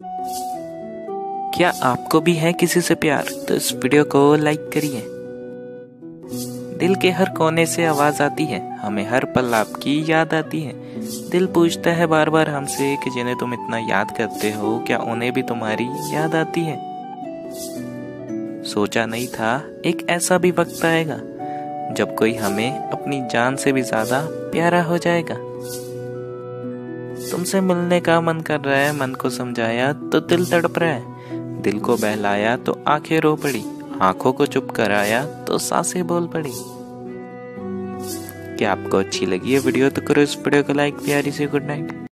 क्या आपको भी है किसी से प्यार? तो इस वीडियो को लाइक करिए। दिल के हर कोने से आवाज आती है, हमें हर पल आपकी याद आती है। दिल पूछता है बार बार हमसे कि जिन्हें तुम इतना याद करते हो, क्या उन्हें भी तुम्हारी याद आती है? सोचा नहीं था एक ऐसा भी वक्त आएगा जब कोई हमें अपनी जान से भी ज्यादा प्यारा हो जाएगा। तुमसे मिलने का मन कर रहा है, मन को समझाया तो दिल तड़प रहा है। दिल को बहलाया तो आंखें रो पड़ी, आंखों को चुप कराया तो सांसें बोल पड़ी। क्या आपको अच्छी लगी है वीडियो? तो करो इस वीडियो को लाइक। प्यारी सी गुड नाइट।